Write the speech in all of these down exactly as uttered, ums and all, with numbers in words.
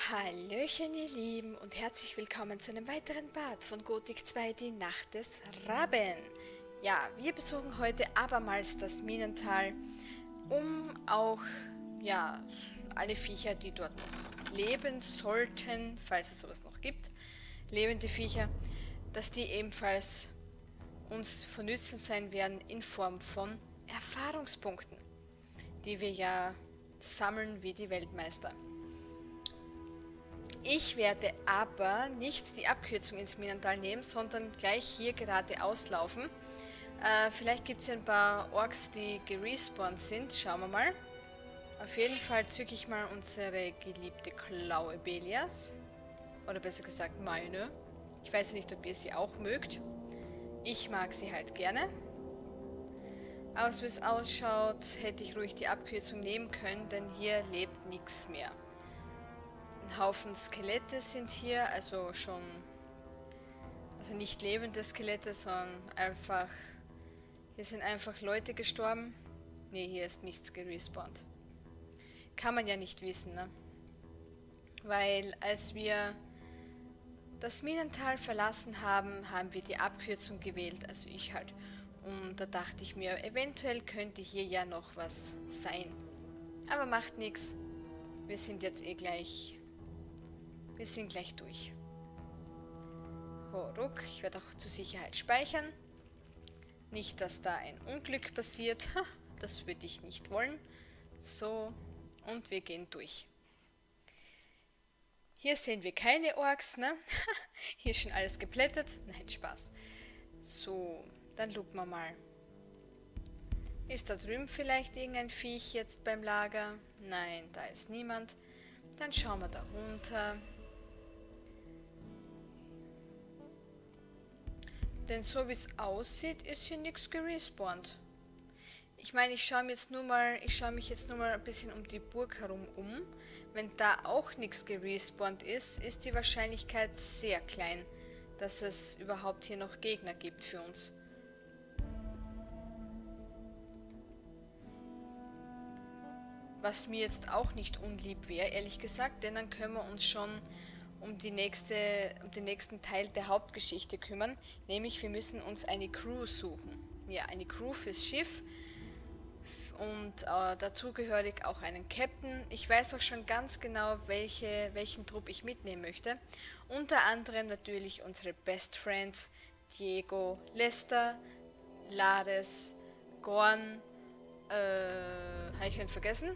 Hallöchen ihr Lieben und herzlich willkommen zu einem weiteren Part von Gothic zwei, die Nacht des Raben. Ja, wir besuchen heute abermals das Minental, um auch, ja, alle Viecher, die dort noch leben sollten, falls es sowas noch gibt, lebende Viecher, dass die ebenfalls uns von Nützen sein werden in Form von Erfahrungspunkten, die wir ja sammeln wie die Weltmeister. Ich werde aber nicht die Abkürzung ins Minental nehmen, sondern gleich hier geradeaus laufen. Äh, vielleicht gibt es hier ein paar Orks, die gerespawnt sind. Schauen wir mal. Auf jeden Fall zücke ich mal unsere geliebte Klaue Belias. Oder besser gesagt meine. Ich weiß nicht, ob ihr sie auch mögt. Ich mag sie halt gerne. Aber so wie es ausschaut, hätte ich ruhig die Abkürzung nehmen können, denn hier lebt nichts mehr. Ein Haufen Skelette sind hier, also schon, also nicht lebende Skelette, sondern einfach, hier sind einfach Leute gestorben. Ne, hier ist nichts gerespawnt. Kann man ja nicht wissen, ne? Weil als wir das Minental verlassen haben, haben wir die Abkürzung gewählt, also ich halt. Und da dachte ich mir, eventuell könnte hier ja noch was sein. Aber macht nichts. Wir sind jetzt eh gleich... Wir sind gleich durch. Horuk, ich werde auch zur Sicherheit speichern. Nicht, dass da ein Unglück passiert. Das würde ich nicht wollen. So, und wir gehen durch. Hier sehen wir keine Orks, ne? Hier ist schon alles geplättet. Nein, Spaß. So, dann lupen wir mal. Ist da drüben vielleicht irgendein Viech jetzt beim Lager? Nein, da ist niemand. Dann schauen wir da runter. Denn so wie es aussieht, ist hier nichts gerespawnt. Ich meine, ich schaue mich jetzt nur mal, ich schaue mich jetzt nur mal ein bisschen um die Burg herum um. Wenn da auch nichts gerespawnt ist, ist die Wahrscheinlichkeit sehr klein, dass es überhaupt hier noch Gegner gibt für uns. Was mir jetzt auch nicht unlieb wäre, ehrlich gesagt, denn dann können wir uns schon um, die nächste, um den nächsten Teil der Hauptgeschichte kümmern. Nämlich, wir müssen uns eine Crew suchen. Ja, eine Crew fürs Schiff. Und äh, dazugehörig auch einen Captain. Ich weiß auch schon ganz genau, welche, welchen Trupp ich mitnehmen möchte. Unter anderem natürlich unsere Best Friends Diego, Lester, Lares, Gorn, äh, habe ich wen vergessen?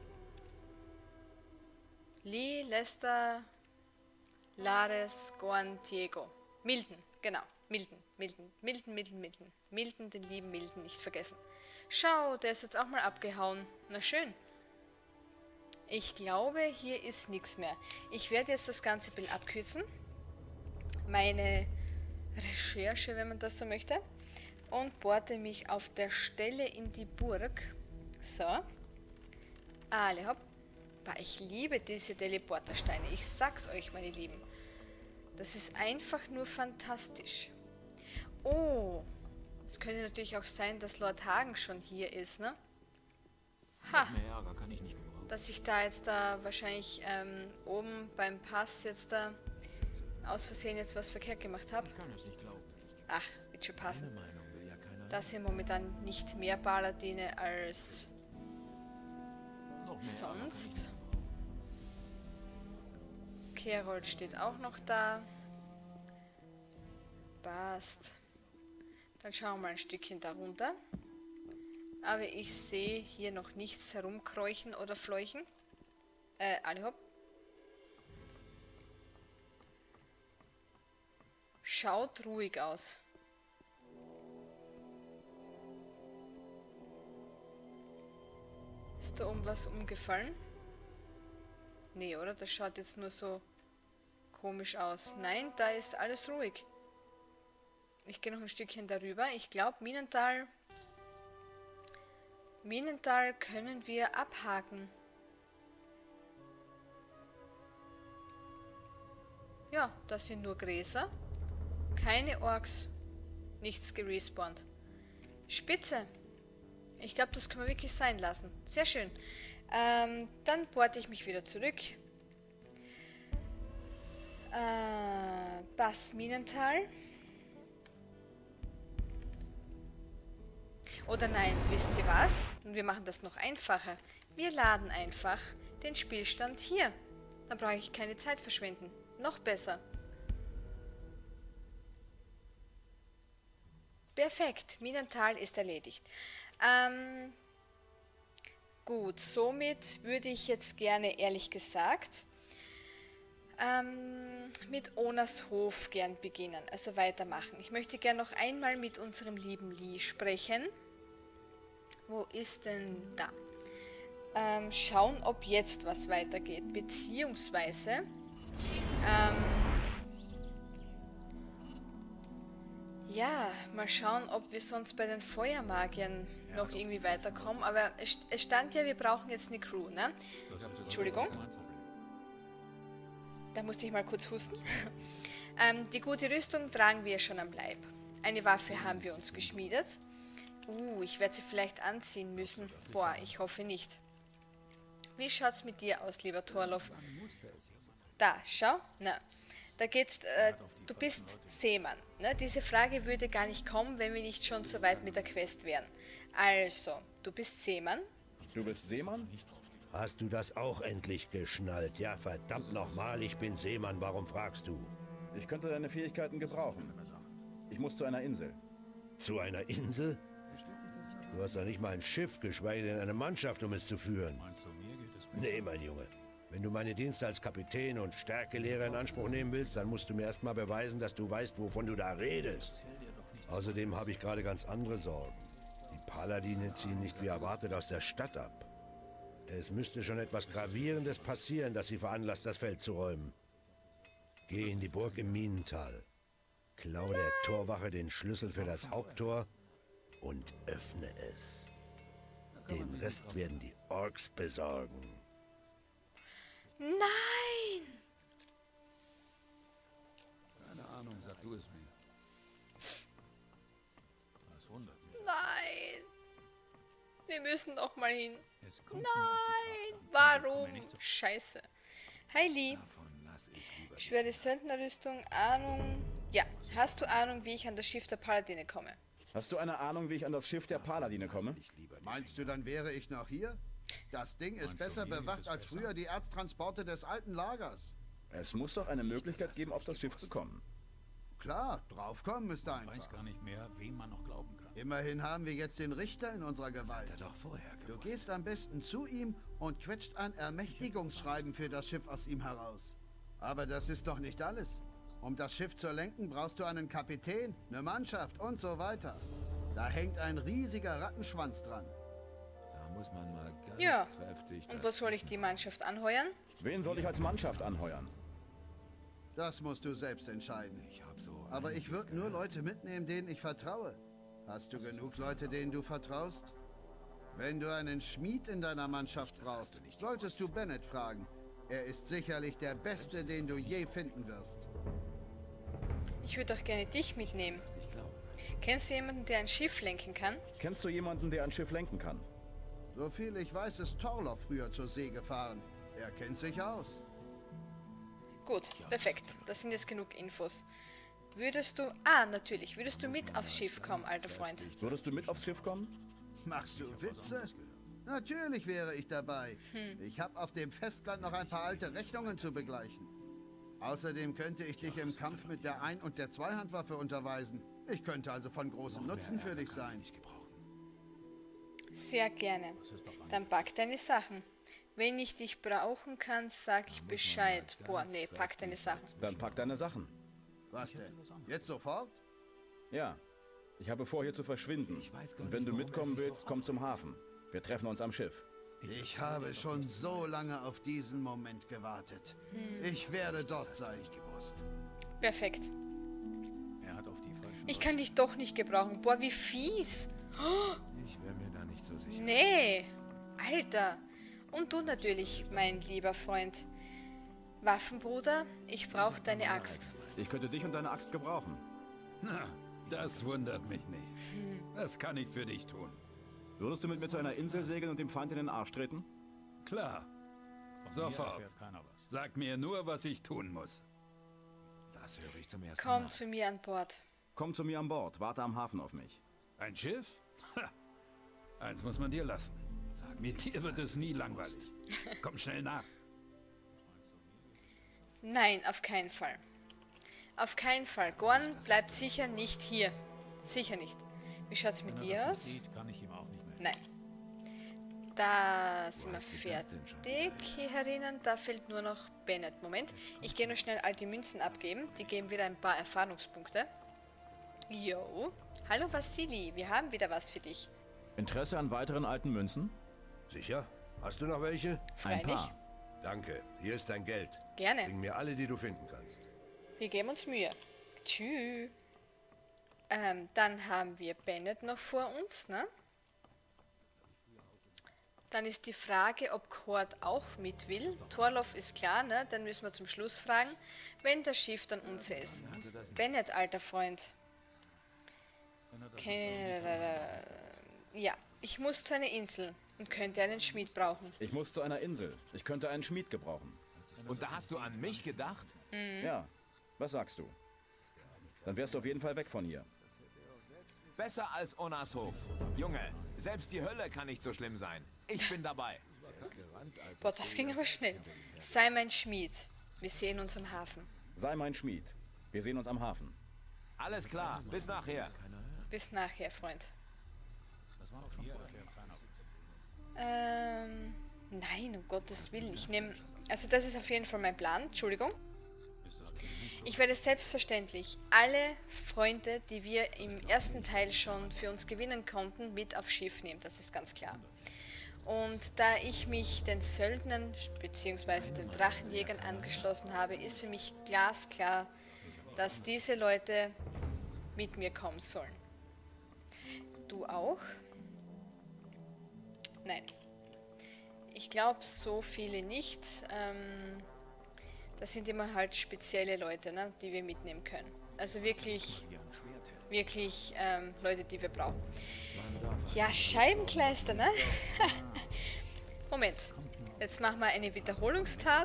Lee, Lester, Lares, Gorn, Diego. Milton, genau. Milton, Milton, Milton, Milton, Milton. Milton, den lieben Milton, nicht vergessen. Schau, der ist jetzt auch mal abgehauen. Na schön. Ich glaube, hier ist nichts mehr. Ich werde jetzt das ganze Bild abkürzen. Meine Recherche, wenn man das so möchte. Und bohrte mich auf der Stelle in die Burg. So. Alle hopp. Ich liebe diese Teleportersteine. Ich sag's euch, meine Lieben. Das ist einfach nur fantastisch. Oh. Es könnte natürlich auch sein, dass Lord Hagen schon hier ist, ne? Ha. Dass ich da jetzt da wahrscheinlich ähm, oben beim Pass jetzt da aus Versehen jetzt was verkehrt gemacht habe. Ach, wird schon passen. Das hier momentan nicht mehr Paladine als sonst. Kerold steht auch noch da. Passt. Dann schauen wir mal ein Stückchen darunter. Aber ich sehe hier noch nichts herumkräuchen oder fleuchen. Äh, alle hopp. Schaut ruhig aus. Ist da oben was umgefallen? Nee, oder? Das schaut jetzt nur so komisch aus. Nein, da ist alles ruhig. Ich gehe noch ein Stückchen darüber. Ich glaube, Minental... Minental können wir abhaken. Ja, das sind nur Gräser. Keine Orks. Nichts gerespawnt. Spitze. Ich glaube, das können wir wirklich sein lassen. Sehr schön. Ähm, dann porte ich mich wieder zurück. Äh, Bas Minental. Oder nein, wisst ihr was? Und wir machen das noch einfacher. Wir laden einfach den Spielstand hier. Dann brauche ich keine Zeit verschwenden. Noch besser. Perfekt, Minental ist erledigt. Ähm, gut, somit würde ich jetzt gerne, ehrlich gesagt, ähm, mit Onas Hof gern beginnen, also weitermachen. Ich möchte gern noch einmal mit unserem lieben Lee sprechen. Wo ist denn da? Ähm, schauen, ob jetzt was weitergeht, beziehungsweise ähm, ja, mal schauen, ob wir sonst bei den Feuermagiern noch irgendwie weiterkommen. Aber es, es stand ja, wir brauchen jetzt eine Crew, ne? Entschuldigung. Da musste ich mal kurz husten. ähm, die gute Rüstung tragen wir schon am Leib. Eine Waffe haben wir uns geschmiedet. Uh, ich werde sie vielleicht anziehen müssen. Boah, ich hoffe nicht. Wie schaut's mit dir aus, lieber Torloff? Da, schau. Na, da geht's, äh, du bist Seemann. Ne? Diese Frage würde gar nicht kommen, wenn wir nicht schon so weit mit der Quest wären. Also, du bist Seemann. Du bist Seemann? Hast du das auch endlich geschnallt? Ja, verdammt nochmal, ich bin Seemann, warum fragst du? Ich könnte deine Fähigkeiten gebrauchen. Ich muss zu einer Insel. Zu einer Insel? Du hast doch nicht mal ein Schiff, geschweige denn eine Mannschaft, um es zu führen. Nee, mein Junge. Wenn du meine Dienste als Kapitän und Stärkelehrer in Anspruch nehmen willst, dann musst du mir erst mal beweisen, dass du weißt, wovon du da redest. Außerdem habe ich gerade ganz andere Sorgen. Die Paladine ziehen nicht wie erwartet aus der Stadt ab. Es müsste schon etwas Gravierendes passieren, das sie veranlasst, das Feld zu räumen. Geh in die Burg im Minental. Klau der Torwache den Schlüssel für das Haupttor und öffne es. Den Rest werden die Orks besorgen. Nein! Keine Ahnung, sag du es mir. Das wundert mich. Nein! Wir müssen noch mal hin. Es kommt Nein! nur auf die Kraft an. Warum? Komm mir nicht so- Scheiße. Hi Lee. Davon lass ich lieber die Schwere Söldnerrüstung, Ahnung. Ja, hast du Ahnung, wie ich an das Schiff der Paladine komme? Hast du eine Ahnung, wie ich an das Schiff der Paladine komme? Ich lieber die Meinst du, dann wäre ich noch hier? Das Ding ist besser bewacht als früher die Erztransporte des alten Lagers. Es muss doch eine Möglichkeit geben, auf das Schiff zu kommen. Klar, draufkommen müsste Ich weiß einfach. gar nicht mehr, wem man noch glauben kann. Immerhin haben wir jetzt den Richter in unserer Gewalt. Hat er doch vorher Du gewusst. gehst am besten zu ihm und quetscht ein Ermächtigungsschreiben für das Schiff aus ihm heraus. Aber das ist doch nicht alles. Um das Schiff zu lenken, brauchst du einen Kapitän, eine Mannschaft und so weiter. Da hängt ein riesiger Rattenschwanz dran. Da muss man mal ganz Ja. kräftig... Und wo soll ich die Mannschaft anheuern? Wen soll ich als Mannschaft anheuern? Das musst du selbst entscheiden. Ich hab so Aber ich würde nur Leute mitnehmen, denen ich vertraue. Hast du genug Leute, denen du vertraust? Wenn du einen Schmied in deiner Mannschaft brauchst, solltest du Bennett fragen. Er ist sicherlich der Beste, den du je finden wirst. Ich würde auch gerne dich mitnehmen. nicht glauben. Kennst du jemanden, der ein Schiff lenken kann? Kennst du jemanden, der ein Schiff lenken kann? Soviel ich weiß, ist Torloff früher zur See gefahren. Er kennt sich aus. Gut, perfekt. Das sind jetzt genug Infos. Würdest du... Ah, natürlich. Würdest du mit aufs Schiff kommen, alter Freund? Würdest du mit aufs Schiff kommen? Machst du Witze? Natürlich wäre ich dabei. Ich habe auf dem Festland noch ein paar alte Rechnungen zu begleichen. Außerdem könnte ich dich im Kampf mit der Ein- und der Zweihandwaffe unterweisen. Ich könnte also von großem Nutzen für dich sein. Sehr gerne. Dann pack deine Sachen. Wenn ich dich brauchen kann, sag ich Bescheid. Boah, nee, pack deine Sachen. Dann pack deine Sachen. Was denn? Jetzt sofort? Ja. Ich habe vor, hier zu verschwinden. Ich weiß gar Und wenn nicht, du warum er mitkommen sich so willst, komm zum Hafen. Wir treffen uns am Schiff. Ich habe schon so lange auf diesen Moment gewartet. Ich werde dort sein. gewusst. Perfekt. Er hat auf die falschen... Ich kann dich doch nicht gebrauchen. Boah, wie fies. Ich wäre mir da nicht so sicher. Nee. Alter. Und du natürlich, mein lieber Freund. Waffenbruder, ich brauche deine Axt. Ich könnte dich und deine Axt gebrauchen. Na, das wundert mich nicht. Das kann ich für dich tun. Würdest du mit mir zu einer Insel segeln und dem Feind in den Arsch treten? Klar. Sofort. Sag mir nur, was ich tun muss. Das höre ich zum ersten Komm Mal. zu mir an Bord. Komm zu mir an Bord, warte am Hafen auf mich. Ein Schiff? Ha. Eins muss man dir lassen. Mit dir wird es nie langweilig. Komm schnell nach. Nein, auf keinen Fall. Auf keinen Fall. Gorn bleibt sicher nicht hier. Sicher nicht. Wie schaut's mit dir aus? Kann ich ihm auch nicht mehr. Nein. Da sind wir fertig hier herinnen. Da fehlt nur noch Bennett. Moment. Ich gehe nur schnell all die Münzen abgeben. Die geben wieder ein paar Erfahrungspunkte. Jo. Hallo Vassili, wir haben wieder was für dich. Interesse an weiteren alten Münzen? Sicher? Hast du noch welche? Ein Freilich. paar. Danke. Hier ist dein Geld. Gerne. Bring mir alle, die du finden kannst. Wir geben uns Mühe. Tschüss. Ähm, dann haben wir Bennett noch vor uns, ne? Dann ist die Frage, ob Cord auch mit will. Torloff ist klar, ne? Dann müssen wir zum Schluss fragen, wenn das Schiff dann unser ist. Bennett, alter Freund. Okay. Ja, ich muss zu einer Insel und könnte einen Schmied brauchen. Ich muss zu einer Insel. Ich könnte einen Schmied gebrauchen. Und da hast du an mich gedacht? Mhm. Ja, was sagst du? Dann wärst du auf jeden Fall weg von hier. Besser als Onas Hof. Junge, selbst die Hölle kann nicht so schlimm sein. Ich bin dabei. Boah, das ging aber schnell. Sei mein Schmied. Wir sehen uns am Hafen. Sei mein Schmied. Wir sehen uns am Hafen. Alles klar, bis nachher. Bis nachher, Freund. Ähm, nein, um Gottes Willen. Ich nehme... Also das ist auf jeden Fall mein Plan. Entschuldigung. Ich werde selbstverständlich alle Freunde, die wir im ersten Teil schon für uns gewinnen konnten, mit aufs Schiff nehmen. Das ist ganz klar. Und da ich mich den Söldnern bzw. den Drachenjägern angeschlossen habe, ist für mich glasklar, dass diese Leute mit mir kommen sollen. Du auch? Nein. Ich glaube, so viele nicht. Ähm, das sind immer halt spezielle Leute, ne, die wir mitnehmen können. Also wirklich, wirklich ähm, Leute, die wir brauchen. Ja, Scheibenkleister, ne? Moment. Jetzt machen wir eine Wiederholungstat.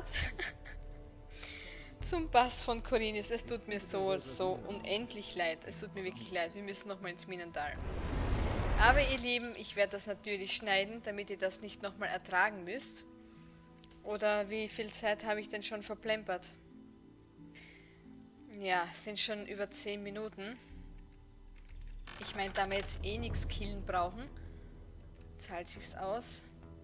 Zum Bass von Corinis. Es tut mir so, so unendlich leid. Es tut mir wirklich leid. Wir müssen nochmal ins Minental. Aber ihr Lieben, ich werde das natürlich schneiden, damit ihr das nicht nochmal ertragen müsst. Oder wie viel Zeit habe ich denn schon verplempert? Ja, es sind schon über zehn Minuten. Ich meine, da wir jetzt eh nichts killen brauchen, zahlt sich's aus.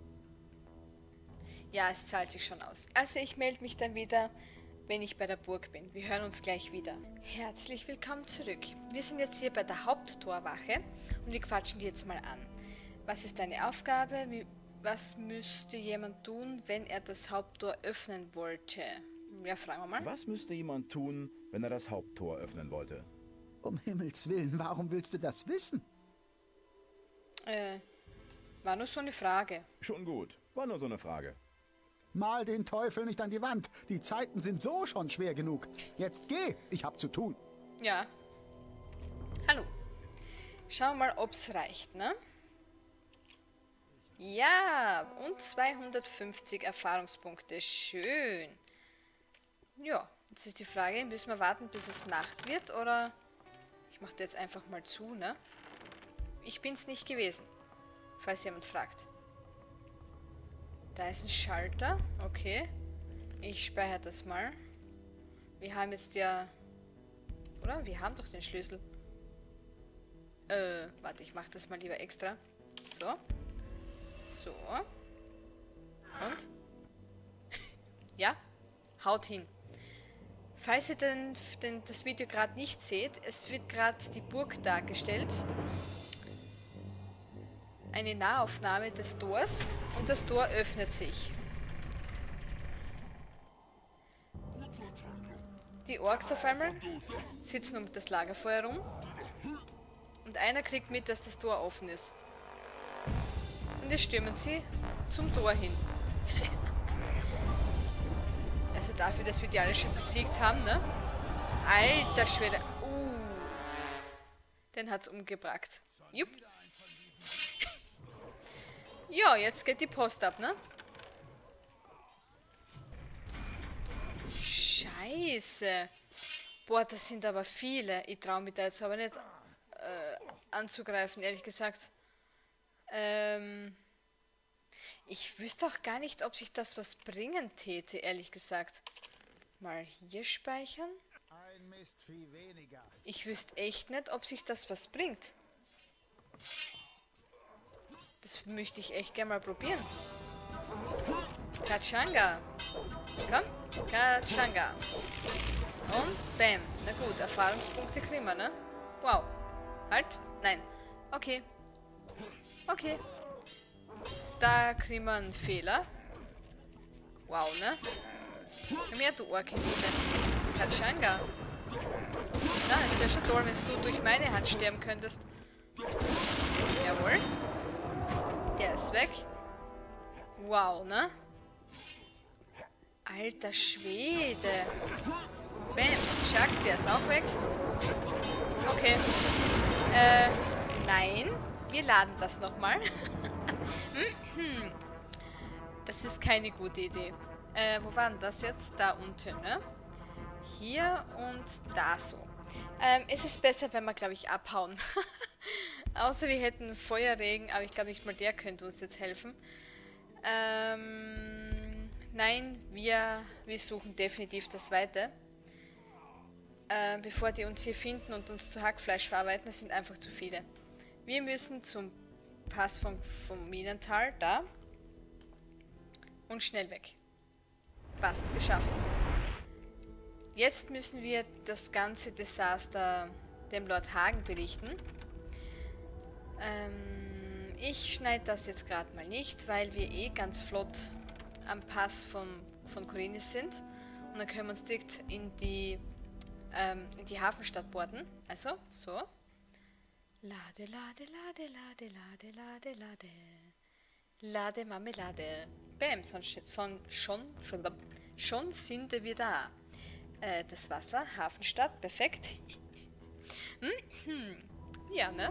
Ja, es zahlt sich schon aus. Also ich melde mich dann wieder, wenn ich bei der Burg bin. Wir hören uns gleich wieder. Herzlich willkommen zurück. Wir sind jetzt hier bei der Haupttorwache und wir quatschen die jetzt mal an. Was ist deine Aufgabe? Wie, was müsste jemand tun, wenn er das Haupttor öffnen wollte? Ja, fragen wir mal. Was müsste jemand tun, wenn er das Haupttor öffnen wollte? Um Himmels Willen, warum willst du das wissen? Äh, war nur so eine Frage. Schon gut. War nur so eine Frage. Mal den Teufel nicht an die Wand. Die Zeiten sind so schon schwer genug. Jetzt geh, ich hab zu tun. Ja. Hallo. Schauen wir mal, ob's reicht, ne? Ja, und zweihundertfünfzig Erfahrungspunkte. Schön. Ja, jetzt ist die Frage, müssen wir warten, bis es Nacht wird, oder... Ich mache jetzt einfach mal zu, ne? Ich bin's nicht gewesen, falls jemand fragt. Da ist ein Schalter, okay. Ich speichere das mal. Wir haben jetzt ja... Oder? Wir haben doch den Schlüssel. Äh, warte, ich mache das mal lieber extra. So. So. Und? Ja, haut hin. Falls ihr den, den, das Video gerade nicht seht, es wird gerade die Burg dargestellt. Eine Nahaufnahme des Tors und das Tor öffnet sich. Die Orks auf einmal sitzen um das Lagerfeuer rum und einer kriegt mit, dass das Tor offen ist. Und jetzt stürmen sie zum Tor hin. Also dafür, dass wir die alle schon besiegt haben, ne? Alter Schwede. Uh. Den hat's umgebracht. Jupp. Ja, jetzt geht die Post ab, ne? Scheiße. Boah, das sind aber viele. Ich traue mich da jetzt aber nicht äh, anzugreifen, ehrlich gesagt. Ähm, ich wüsste auch gar nicht, ob sich das was bringen täte, ehrlich gesagt. Mal hier speichern. Ein Mistvieh weniger. Ich wüsste echt nicht, ob sich das was bringt. Das möchte ich echt gerne mal probieren. Kachanga. Komm, Kachanga. Und bam. Na gut, Erfahrungspunkte kriegen wir, ne? Wow. Halt. Nein. Okay. Okay. Da kriegen wir einen Fehler. Wow, ne? Komm her, du Orkenliebe. Kachanga. Na, es wäre schon toll, wenn du durch meine Hand sterben könntest. Jawohl. Der ist weg. Wow, ne? Alter Schwede. Bam. Chuck, der ist auch weg. Okay. Äh, nein. Wir laden das nochmal. Das ist keine gute Idee. Äh, wo war denn das jetzt? Da unten, ne? Hier und da so. Ähm, es ist besser, wenn wir, glaube ich, abhauen. Außer wir hätten Feuerregen, aber ich glaube nicht mal der könnte uns jetzt helfen. Ähm, nein, wir, wir suchen definitiv das Weite. Äh, bevor die uns hier finden und uns zu Hackfleisch verarbeiten, das sind einfach zu viele. Wir müssen zum Pass vom, vom Minental, da. Und schnell weg. Passt, geschafft. Jetzt müssen wir das ganze Desaster dem Lord Hagen berichten. Ähm, ich schneide das jetzt gerade mal nicht, weil wir eh ganz flott am Pass vom, von Khorinis sind. Und dann können wir uns direkt in die, ähm, in die Hafenstadt boarden. Also, so. Lade, lade, lade, lade, lade, lade, lade. Lade, Marmelade. Bam, sonst schon, schon, schon, schon sind wir da. Äh, das Wasser, Hafenstadt, perfekt. hm, ja, ne?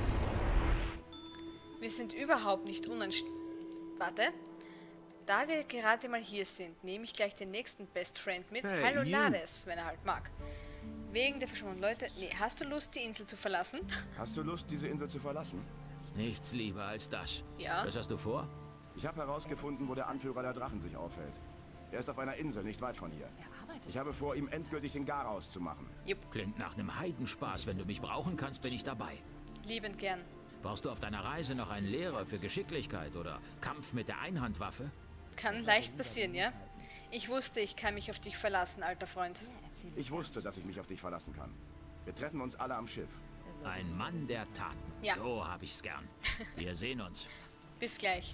Wir sind überhaupt nicht unanständig. Warte. Da wir gerade mal hier sind, nehme ich gleich den nächsten Best Friend mit. Hey, Hallo you. Lades, wenn er halt mag. Wegen der verschwundenen Leute. Nee, hast du Lust, die Insel zu verlassen? Hast du Lust, diese Insel zu verlassen? Nichts lieber als das. Ja. Was hast du vor? Ich habe herausgefunden, wo der Anführer der Drachen sich aufhält. Er ist auf einer Insel, nicht weit von hier. Ich habe vor, ihm endgültig den Garaus zu machen. Jupp, Klingt nach einem Heidenspaß. Wenn du mich brauchen kannst, bin ich dabei. liebend gern. Brauchst du auf deiner Reise noch einen Lehrer für Geschicklichkeit oder Kampf mit der Einhandwaffe? Kann leicht passieren, ja? Ich wusste, ich kann mich auf dich verlassen, alter Freund. Ich wusste, dass ich mich auf dich verlassen kann. Wir treffen uns alle am Schiff. Ein Mann der Taten. Ja. So hab ich's gern. Wir sehen uns. Bis gleich.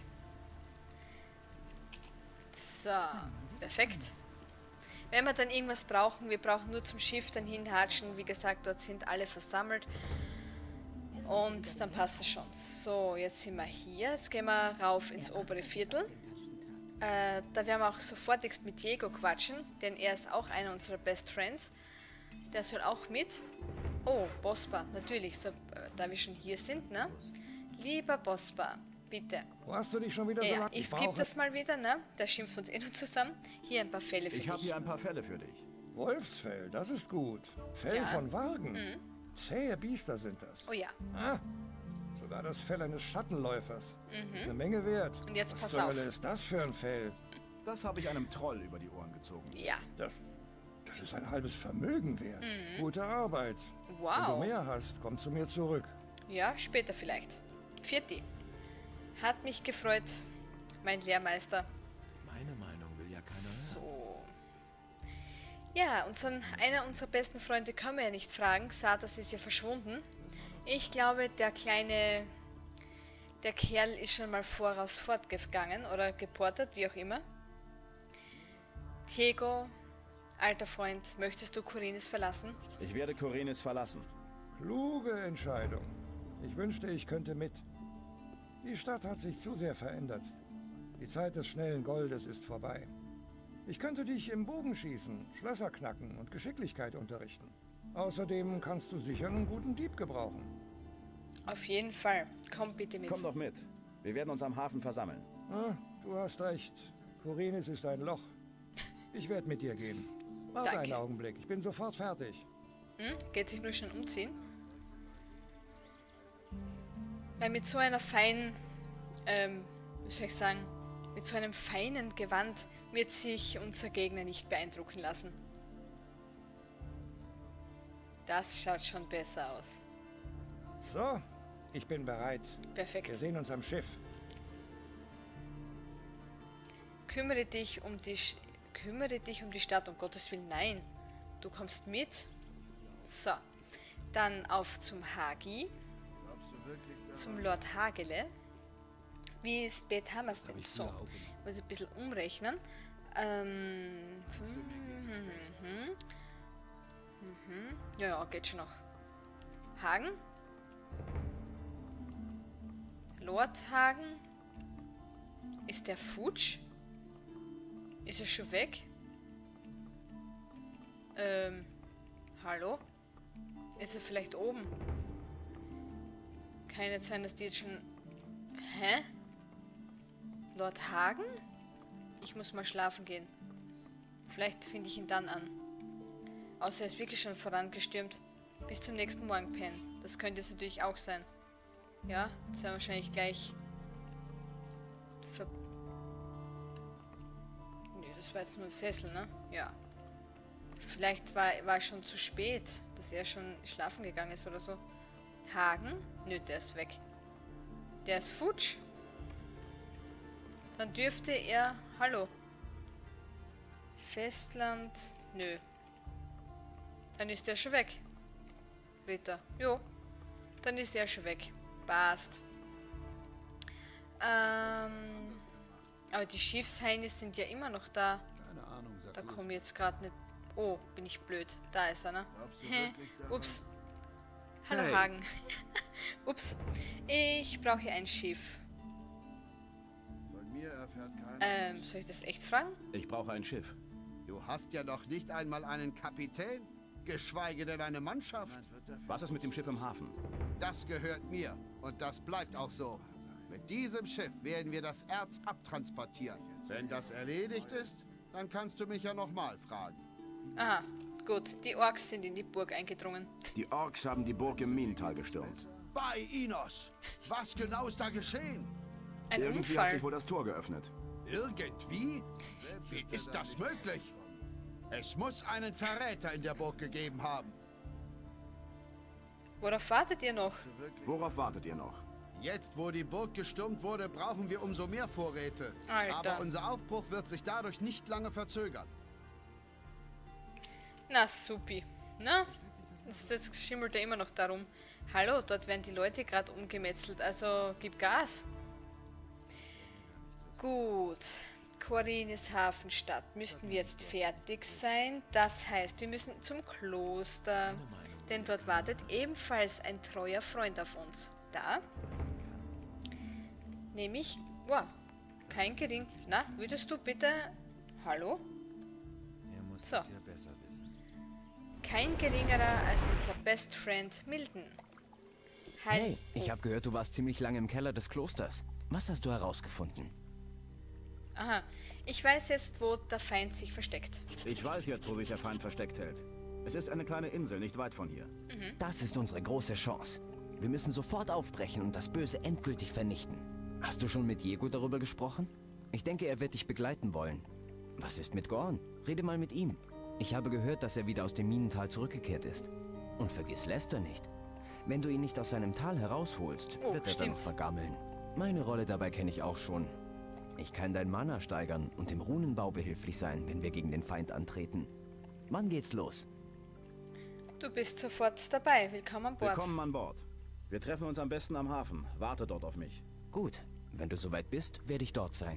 So, perfekt. Wenn wir dann irgendwas brauchen, wir brauchen nur zum Schiff dann hinhatschen. Wie gesagt, dort sind alle versammelt. Und dann passt das schon. So, jetzt sind wir hier. Jetzt gehen wir rauf ins obere Viertel. Äh, da werden wir auch sofortigst mit Diego quatschen, denn er ist auch einer unserer Best Friends. Der soll auch mit. Oh, Bospa, natürlich, so, äh, da wir schon hier sind, ne? Lieber Bospa, bitte. Wo hast du dich schon wieder so Ja, lange? ich skippe das mal wieder, ne? Da schimpft uns eh nur zusammen. Hier ein paar Fälle für Ich habe dich. hier ein paar Fälle für dich. Wolfsfell, das ist gut. Fell Ja. von Wagen. Zähe Biester sind das. Oh ja, Ah, sogar das Fell eines Schattenläufers. Ist eine Menge wert. Und jetzt Was pass zur auf. Hölle ist das für ein Fell? Das habe ich einem Troll über die Ohren gezogen. ja. Das, das ist ein halbes Vermögen wert. Gute Arbeit. Wenn du Wow. mehr hast, komm zu mir zurück. Ja, später vielleicht. Vierti. Hat mich gefreut, mein Lehrmeister. Meine Meinung will ja keiner hören. So. Ja, unseren, einer unserer besten Freunde können wir ja nicht fragen. Satas ist ja verschwunden. Ich glaube, der kleine... Der Kerl ist schon mal voraus fortgegangen oder geportet, wie auch immer. Diego, alter Freund, möchtest du Khorinis verlassen? Ich werde Khorinis verlassen. Kluge Entscheidung. Ich wünschte, ich könnte mit. Die Stadt hat sich zu sehr verändert. Die Zeit des schnellen Goldes ist vorbei. Ich könnte dich im Bogenschießen, Schlösser knacken und Geschicklichkeit unterrichten. Außerdem kannst du sicher einen guten Dieb gebrauchen. Auf jeden Fall. Komm bitte mit. Komm doch mit. Wir werden uns am Hafen versammeln. Ah, du hast recht. Khorinis ist ein Loch. Ich werde mit dir gehen. Warte Danke. einen Augenblick, ich bin sofort fertig. Hm? Geht sich nur schon umziehen? Weil mit so einer feinen, ähm, wie soll ich sagen, mit so einem feinen Gewand wird sich unser Gegner nicht beeindrucken lassen. Das schaut schon besser aus. So, ich bin bereit. Perfekt. Wir sehen uns am Schiff. Kümmere dich um die Sch kümmere dich um die Stadt, um Gottes Willen. Nein, du kommst mit. So, dann auf zum Hagi, zum Lord Hagele. Wie spät haben wir es denn? So, muss ich ein bisschen umrechnen. Ähm, mhm. Mhm. Ja, ja, geht schon noch. Hagen. Lord Hagen. Ist der futsch? Ist er schon weg? Ähm, hallo? Ist er vielleicht oben? Kann nicht sein, dass die jetzt schon... Hä? Lord Hagen? Ich muss mal schlafen gehen. Vielleicht finde ich ihn dann an. Außer er ist wirklich schon vorangestürmt. Bis zum nächsten Morgen pennen. Das könnte es natürlich auch sein. Ja, das wäre wahrscheinlich gleich... Ver nee, das war jetzt nur ein Sessel, ne? Ja. Vielleicht war, war es schon zu spät, dass er schon schlafen gegangen ist oder so. Hagen? Nö, der ist weg. Der ist futsch. Dann dürfte er... Hallo. Festland... Nö. Dann ist der schon weg. Ritter. Jo. Dann ist er schon weg. Passt. Ähm... Aber die Schiffsheinis sind ja immer noch da. Keine Ahnung, sag Da du komme ich jetzt gerade nicht... Oh, bin ich blöd. Da ist er, ne? Hä? Ups. Hallo, Hey. Hagen. Ups. Ich brauche hier ein Schiff. Von mir erfährt keiner. Ähm, soll ich das echt fragen? Ich brauche ein Schiff. Du hast ja noch nicht einmal einen Kapitän, geschweige denn eine Mannschaft. Was ist mit dem Schiff im Hafen? Das gehört mir und das bleibt auch so. Mit diesem Schiff werden wir das Erz abtransportieren. Wenn das erledigt ist, dann kannst du mich ja nochmal fragen. Aha, gut. Die Orks sind in die Burg eingedrungen. Die Orks haben die Burg im Minental gestürmt. Bei Inos! Was genau ist da geschehen? Ein Irgendwie Unfall. hat sich wohl das Tor geöffnet. Irgendwie? Wie ist das möglich? Es muss einen Verräter in der Burg gegeben haben. Worauf wartet ihr noch? Worauf wartet ihr noch? Jetzt, wo die Burg gestürmt wurde, brauchen wir umso mehr Vorräte. Alter. Aber unser Aufbruch wird sich dadurch nicht lange verzögern. Na, supi. Na? Jetzt, jetzt schimmelt er immer noch darum. Hallo, dort werden die Leute gerade umgemetzelt, also gib Gas. Gut. Khorinis Hafenstadt. Müssten wir jetzt fertig sein. Das heißt, wir müssen zum Kloster. Denn dort wartet ebenfalls ein treuer Freund auf uns. Da. Nämlich... Wow. Kein gering... Na, würdest du bitte... Hallo? So. Kein geringerer als unser Best Friend Milton. Heil Hey, ich habe gehört, du warst ziemlich lange im Keller des Klosters. Was hast du herausgefunden? Aha. Ich weiß jetzt, wo der Feind sich versteckt. Ich weiß jetzt, wo sich der Feind versteckt hält. Es ist eine kleine Insel, nicht weit von hier. Mhm. Das ist unsere große Chance. Wir müssen sofort aufbrechen und das Böse endgültig vernichten. Hast du schon mit Diego darüber gesprochen? Ich denke, er wird dich begleiten wollen. Was ist mit Gorn? Rede mal mit ihm. Ich habe gehört, dass er wieder aus dem Minental zurückgekehrt ist. Und vergiss Lester nicht. Wenn du ihn nicht aus seinem Tal herausholst, Oh, wird er dann stimmt. noch vergammeln. Meine Rolle dabei kenne ich auch schon. Ich kann dein Mana steigern und im Runenbau behilflich sein, wenn wir gegen den Feind antreten. Wann geht's los? Du bist sofort dabei. Willkommen an Bord. Willkommen an Bord. Wir treffen uns am besten am Hafen. Warte dort auf mich. Gut, wenn du soweit bist, werde ich dort sein.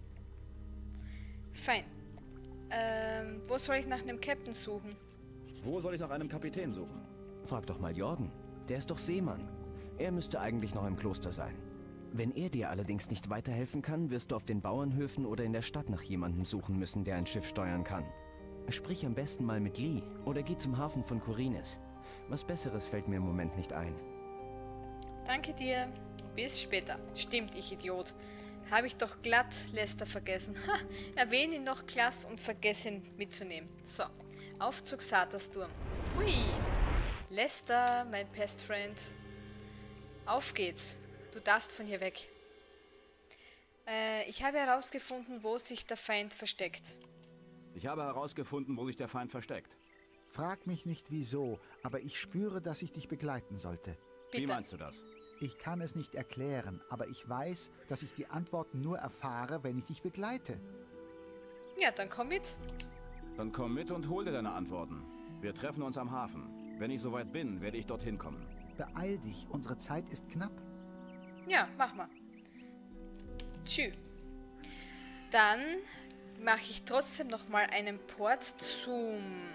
Fein. Ähm, wo soll ich nach einem Captain suchen? Wo soll ich nach einem Kapitän suchen? Frag doch mal Jorgen. Der ist doch Seemann. Er müsste eigentlich noch im Kloster sein. Wenn er dir allerdings nicht weiterhelfen kann, wirst du auf den Bauernhöfen oder in der Stadt nach jemandem suchen müssen, der ein Schiff steuern kann. Sprich am besten mal mit Lee oder geh zum Hafen von Khorinis. Was Besseres fällt mir im Moment nicht ein. Danke dir. Bis später. Stimmt, ich Idiot. Habe ich doch glatt Lester vergessen. Ha, erwähne ihn noch klass und vergesse ihn mitzunehmen. So. Aufzug Satarsturm. Hui. Lester, mein Pestfriend. Auf geht's. Du darfst von hier weg. Äh, ich habe herausgefunden, wo sich der Feind versteckt. Ich habe herausgefunden, wo sich der Feind versteckt. Frag mich nicht wieso, aber ich spüre, dass ich dich begleiten sollte. Bitte. Wie meinst du das? Ich kann es nicht erklären, aber ich weiß, dass ich die Antworten nur erfahre, wenn ich dich begleite. Ja, dann komm mit. Dann komm mit und hol dir deine Antworten. Wir treffen uns am Hafen. Wenn ich soweit bin, werde ich dorthin kommen. Beeil dich, unsere Zeit ist knapp. Ja, mach mal. Tschü. Dann mache ich trotzdem noch mal einen Port zum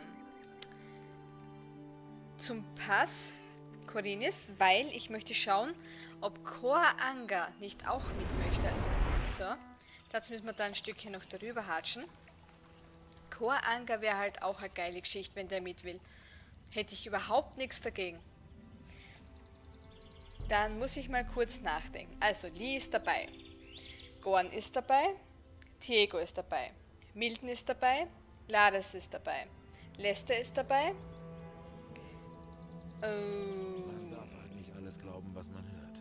zum Pass Khorinis, weil ich möchte schauen, ob Koh Anga nicht auch mit möchte. So, dazu müssen wir da ein Stückchen noch darüber hatschen. Koh Anga wäre halt auch eine geile Geschichte, wenn der mit will. Hätte ich überhaupt nichts dagegen. Dann muss ich mal kurz nachdenken. Also, Lee ist dabei. Gorn ist dabei. Diego ist dabei. Milton ist dabei. Lares ist dabei. Lester ist dabei. Ähm, man darf halt nicht alles glauben, was man hört.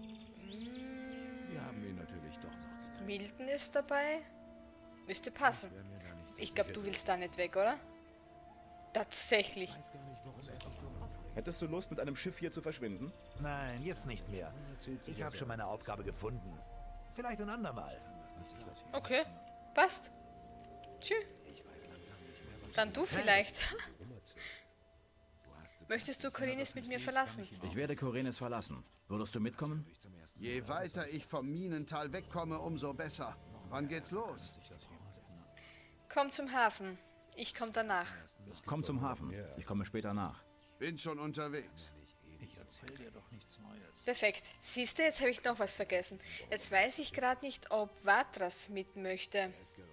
Wir haben ihn natürlich doch noch gekriegt. Milton ist dabei. Müsste passen. Ich glaube, du willst da nicht weg, oder? Tatsächlich. Hättest du Lust, mit einem Schiff hier zu verschwinden? Nein, jetzt nicht mehr. Ich habe schon meine Aufgabe gefunden. Vielleicht ein andermal. Okay, passt. Tschüss. Dann du vielleicht. Möchtest du Khorinis mit mir verlassen? Ich werde Khorinis verlassen. Würdest du mitkommen? Je weiter ich vom Minental wegkomme, umso besser. Wann geht's los? Komm zum Hafen. Ich komme danach. Komm zum Hafen. Ich komme später nach. Bin schon unterwegs. Perfekt. Siehst du, jetzt habe ich noch was vergessen. Jetzt weiß ich gerade nicht, ob Vatras mit möchte.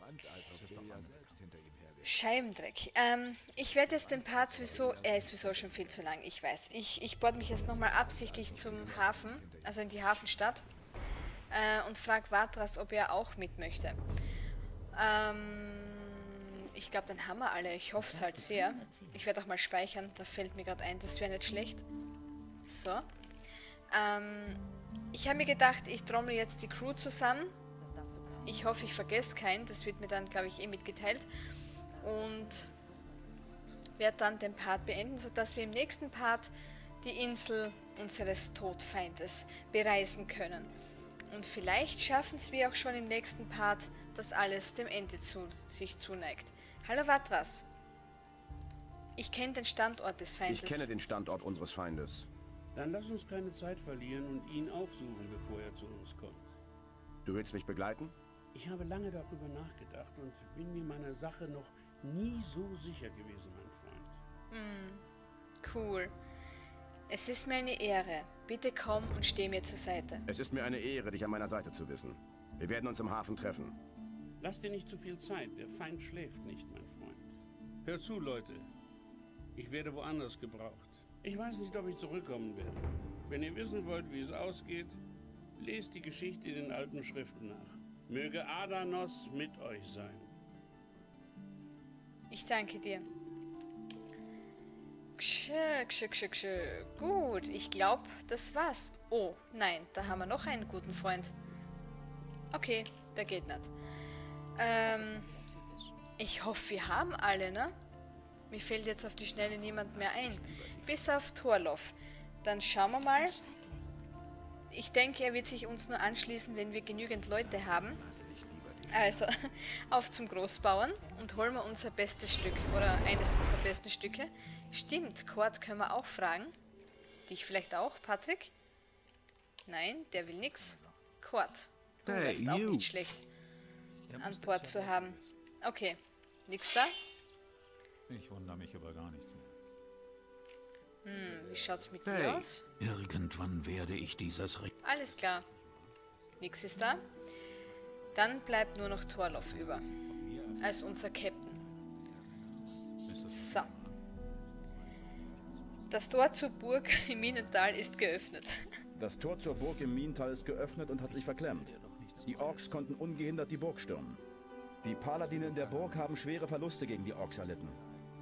Scheibendreck. Ähm, ich werde jetzt den Part sowieso... Er ist sowieso schon viel zu lang, ich weiß. Ich, ich board mich jetzt nochmal absichtlich zum Hafen, also in die Hafenstadt, äh, und frage Vatras, ob er auch mit möchte. Ähm... Ich glaube, dann haben wir alle. Ich hoffe es halt sehr. Ich werde auch mal speichern. Da fällt mir gerade ein, das wäre nicht schlecht. So. Ähm, ich habe mir gedacht, ich trommel jetzt die Crew zusammen. Ich hoffe, ich vergesse keinen. Das wird mir dann, glaube ich, eh mitgeteilt. Und werde dann den Part beenden, sodass wir im nächsten Part die Insel unseres Todfeindes bereisen können. Und vielleicht schaffen es wir auch schon im nächsten Part, dass alles dem Ende zu, sich zuneigt. Hallo Vatras. Ich kenne den Standort des Feindes. Ich kenne den Standort unseres Feindes. Dann lass uns keine Zeit verlieren und ihn aufsuchen, bevor er zu uns kommt. Du willst mich begleiten? Ich habe lange darüber nachgedacht und bin mir meiner Sache noch nie so sicher gewesen, mein Freund. Mm, cool. Es ist mir eine Ehre. Bitte komm und steh mir zur Seite. Es ist mir eine Ehre, dich an meiner Seite zu wissen. Wir werden uns im Hafen treffen. Lass dir nicht zu viel Zeit. Der Feind schläft nicht, mein Freund. Hör zu, Leute. Ich werde woanders gebraucht. Ich weiß nicht, ob ich zurückkommen werde. Wenn ihr wissen wollt, wie es ausgeht, lest die Geschichte in den alten Schriften nach. Möge Adanos mit euch sein. Ich danke dir. Ksch, ksch, ksch, ksch. Gut, ich glaube, das war's. Oh, nein, da haben wir noch einen guten Freund. Okay, der geht nicht. Ähm, ich hoffe, wir haben alle, ne? Mir fällt jetzt auf die Schnelle niemand mehr ein. Bis auf Torloff. Dann schauen wir mal. Ich denke, er wird sich uns nur anschließen, wenn wir genügend Leute haben. Also, auf zum Großbauern und holen wir unser bestes Stück. Oder eines unserer besten Stücke. Stimmt, Kord können wir auch fragen. Dich vielleicht auch, Patrick? Nein, der will nix. Kord, du Hey, wärst auch you. nicht schlecht, an Bord zu haben. Okay, nix da? Ich wundere mich über gar nichts mehr. Hm, wie schaut's mit dir Hey. aus? Irgendwann werde ich dieses Re Alles klar. Nix ist da. Dann bleibt nur noch Torloff über. Als unser Captain. So. Das Tor zur Burg im Minental ist geöffnet. Das Tor zur Burg im Minental ist geöffnet und hat sich verklemmt. Die Orks konnten ungehindert die Burg stürmen. Die Paladine in der Burg haben schwere Verluste gegen die Orks erlitten.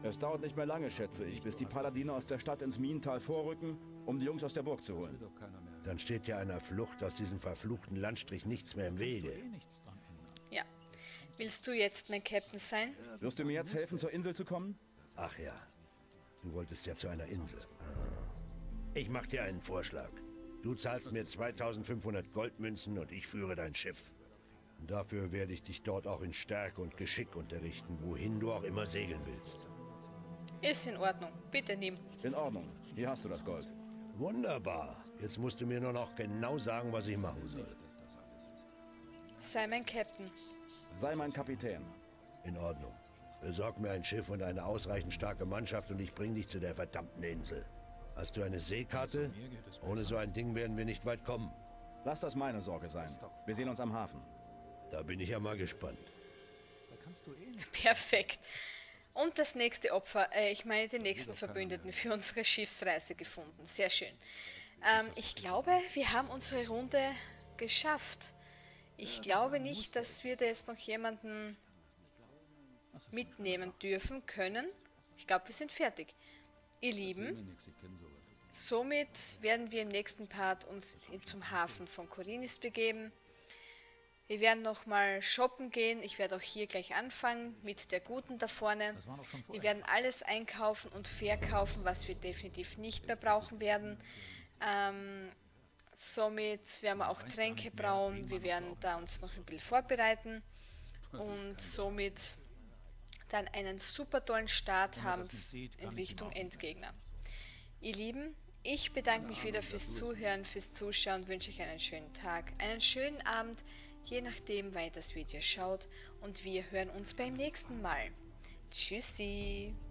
Es dauert nicht mehr lange, schätze ich, bis die Paladine aus der Stadt ins Minental vorrücken, um die Jungs aus der Burg zu holen. Dann steht ja einer Flucht aus diesem verfluchten Landstrich nichts mehr im Wege. Ja. Willst du jetzt mein Captain sein? Wirst du mir jetzt helfen, zur Insel zu kommen? Ach ja, du wolltest ja zu einer Insel. Ich mach dir einen Vorschlag. Du zahlst mir zweitausendfünfhundert Goldmünzen und ich führe dein Schiff. Und dafür werde ich dich dort auch in Stärke und Geschick unterrichten, wohin du auch immer segeln willst. Ist in Ordnung. Bitte nimm. In Ordnung. Hier hast du das Gold. Wunderbar. Jetzt musst du mir nur noch genau sagen, was ich machen soll. Sei mein Captain. Sei mein Kapitän. In Ordnung. Besorg mir ein Schiff und eine ausreichend starke Mannschaft und ich bring dich zu der verdammten Insel. Hast du eine Seekarte? Ohne so ein Ding werden wir nicht weit kommen. Lass das meine Sorge sein. Wir sehen uns am Hafen. Da bin ich ja mal gespannt. Perfekt. Und das nächste Opfer, äh, ich meine den nächsten Verbündeten für unsere Schiffsreise gefunden. Sehr schön. Ähm, ich glaube, wir haben unsere Runde geschafft. Ich glaube nicht, dass wir da jetzt noch jemanden mitnehmen dürfen können. Ich glaube, wir sind fertig. Ihr Lieben, somit werden wir im nächsten Part uns zum Hafen von Khorinis begeben. Wir werden nochmal shoppen gehen. Ich werde auch hier gleich anfangen mit der Guten da vorne. Wir werden alles einkaufen und verkaufen, was wir definitiv nicht mehr brauchen werden. Ähm, somit werden wir auch Tränke brauen. Wir werden da uns noch ein bisschen vorbereiten und somit dann einen super tollen Start haben in Richtung Endgegner. Ihr Lieben, ich bedanke mich wieder fürs Zuhören, fürs Zuschauen und wünsche euch einen schönen Tag, einen schönen Abend, je nachdem, wann ihr das Video schaut, und wir hören uns beim nächsten Mal. Tschüssi!